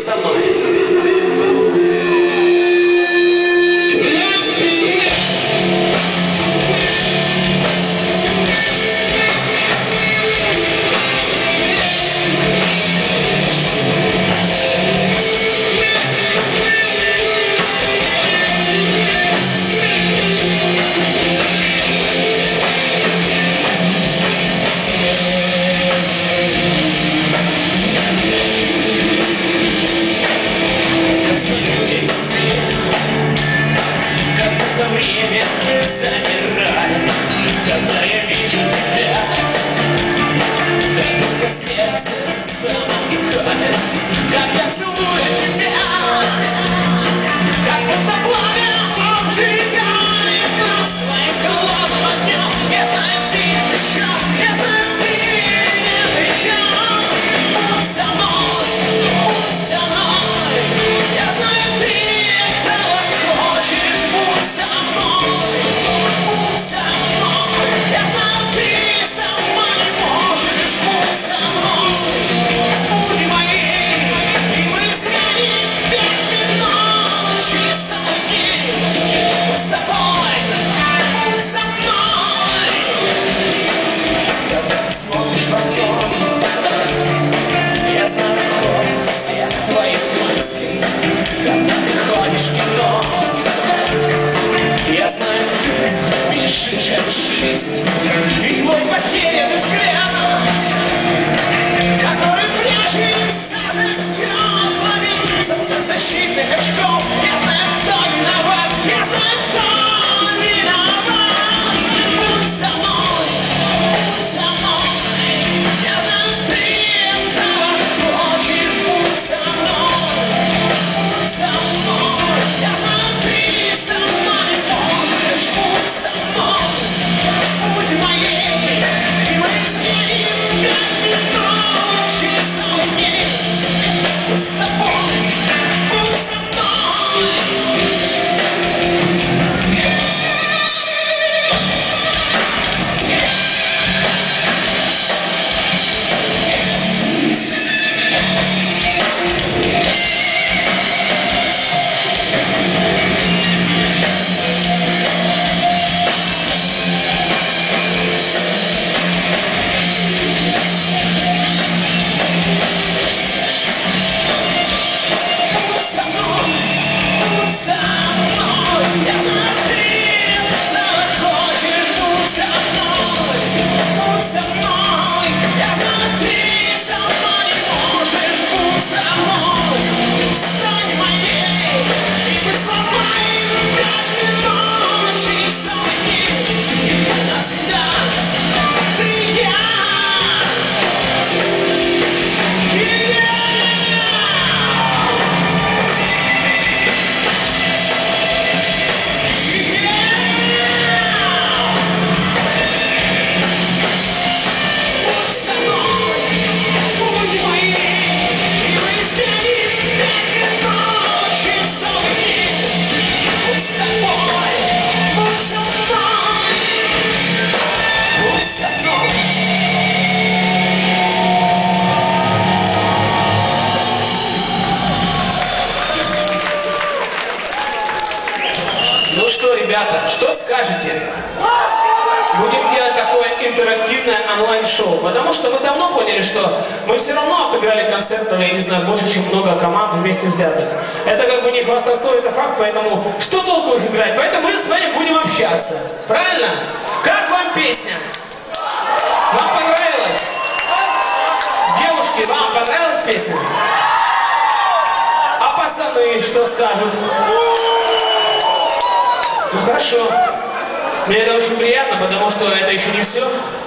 со мной. Время замирает, когда я вижу тебя, как будто сердце замолкает, когда целую тебя, как будто пламя обжигает нас своим холодным огнем. Я знаю, ты отвечал, я знаю, ты не отвечал. Будь со мной, я знаю, ты этого хочешь, будь со мной. Чем жизнь, и твой потерянный взгляд, который прячется за стеклами солнцезащитных очков. Я знаю, кто виноват, я знаю, кто виноват. Будь со мной, я знаю, ты этого хочешь. Будь со мной, я знаю, ты сама не можешь. Будь со мной. Будь моей, и мы сгинем, как ночи сумки. Будь с тобой, будь со мной. Ну что, ребята, что скажете? Будем делать такое интерактивное онлайн-шоу, потому что мы давно поняли, что мы все равно отыграли концертов, я не знаю, больше, чем много команд вместе взятых. Это как бы не хвастовство, это факт, поэтому что толку их играть? Поэтому мы с вами будем общаться. Правильно? Как вам песня? Вам понравилась? Девушки, вам понравилась песня? А пацаны что скажут? Ну хорошо. Мне это очень приятно, потому что это еще не все.